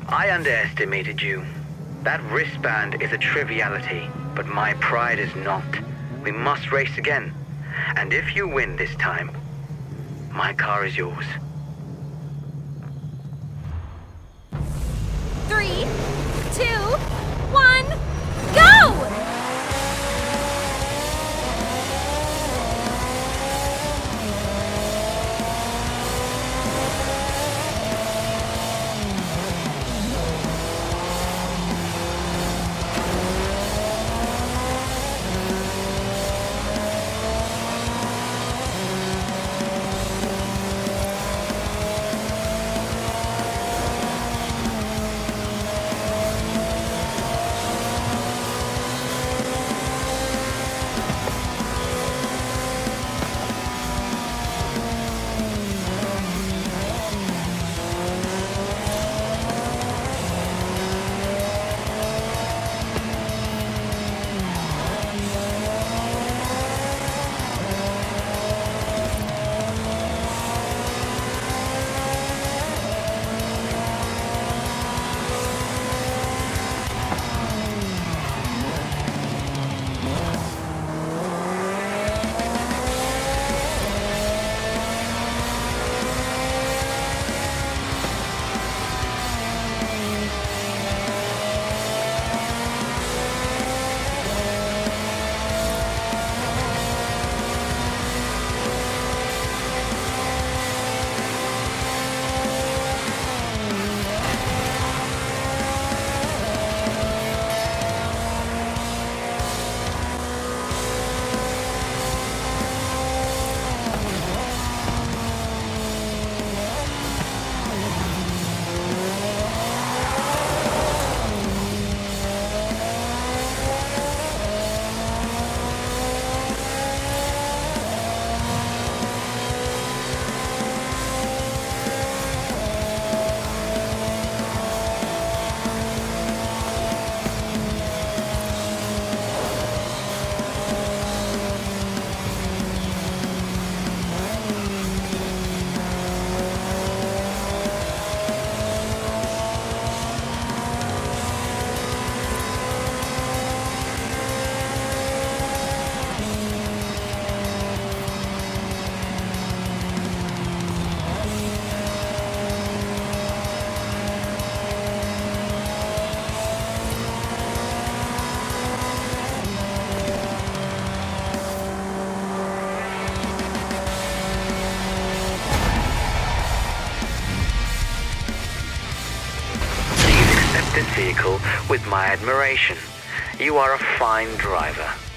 I underestimated you. That wristband is a triviality, but my pride is not. We must race again. And if you win this time, my car is yours. 3, 2, 1, go! This vehicle with my admiration. You are a fine driver.